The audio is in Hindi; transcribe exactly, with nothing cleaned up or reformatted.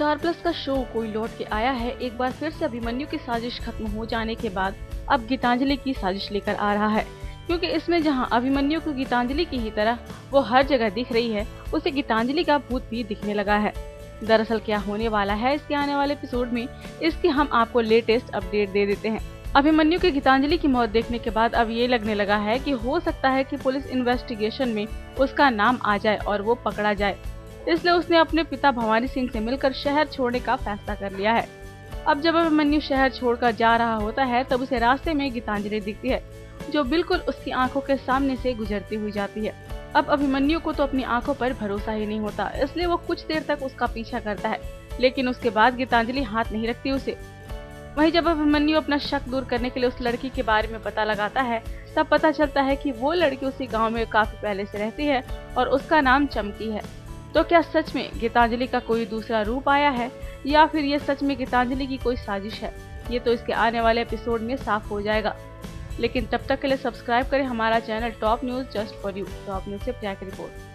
स्टार प्लस का शो कोई लौट के आया है। एक बार फिर से अभिमन्यु की साजिश खत्म हो जाने के बाद अब गीतांजलि की साजिश लेकर आ रहा है, क्योंकि इसमें जहां अभिमन्यु को गीतांजलि की ही तरह वो हर जगह दिख रही है, उसे गीतांजलि का भूत भी दिखने लगा है। दरअसल क्या होने वाला है इसके आने वाले एपिसोड में, इसकी हम आपको लेटेस्ट अपडेट दे देते हैं। अभिमन्यु की गीतांजलि की मौत देखने के बाद अब ये लगने लगा है कि हो सकता है कि पुलिस इन्वेस्टिगेशन में उसका नाम आ जाए और वो पकड़ा जाए। इसलिए उसने अपने पिता भवानी सिंह से मिलकर शहर छोड़ने का फैसला कर लिया है। अब जब अभिमन्यु शहर छोड़कर जा रहा होता है तब उसे रास्ते में गीतांजलि दिखती है, जो बिल्कुल उसकी आंखों के सामने से गुजरती हुई जाती है। अब अभिमन्यु को तो अपनी आंखों पर भरोसा ही नहीं होता, इसलिए वो कुछ देर तक उसका पीछा करता है, लेकिन उसके बाद गीतांजलि हाथ नहीं रखती उसे। वहीं जब अभिमन्यु अपना शक दूर करने के लिए उस लड़की के बारे में पता लगाता है, तब पता चलता है कि वो लड़की उसी गांव में काफी पहले से रहती है और उसका नाम चमकी है। तो क्या सच में गीतांजलि का कोई दूसरा रूप आया है, या फिर ये सच में गीतांजलि की कोई साजिश है? ये तो इसके आने वाले एपिसोड में साफ हो जाएगा। लेकिन तब तक के लिए सब्सक्राइब करें हमारा channel top news just for you. Top news से प्रिया की रिपोर्ट।